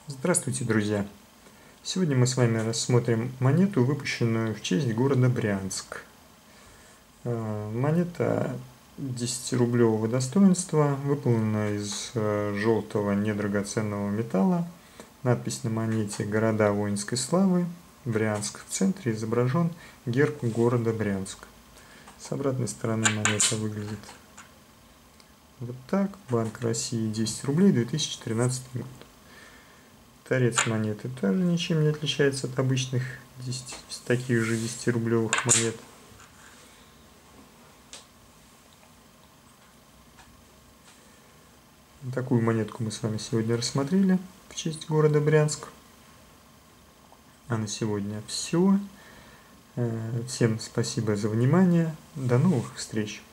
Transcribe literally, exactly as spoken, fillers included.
Здравствуйте, друзья! Сегодня мы с вами рассмотрим монету, выпущенную в честь города Брянск. Монета десятирублевого достоинства, выполнена из желтого недрагоценного металла. Надпись на монете «Города воинской славы. Брянск». В центре изображен герб города Брянск. С обратной стороны монета выглядит вот так. Банк России, десять рублей, две тысячи тринадцатый год. Торец монеты также ничем не отличается от обычных десяти, таких же десятирублевых монет. Такую монетку мы с вами сегодня рассмотрели в честь города Брянск. А на сегодня все. Всем спасибо за внимание. До новых встреч!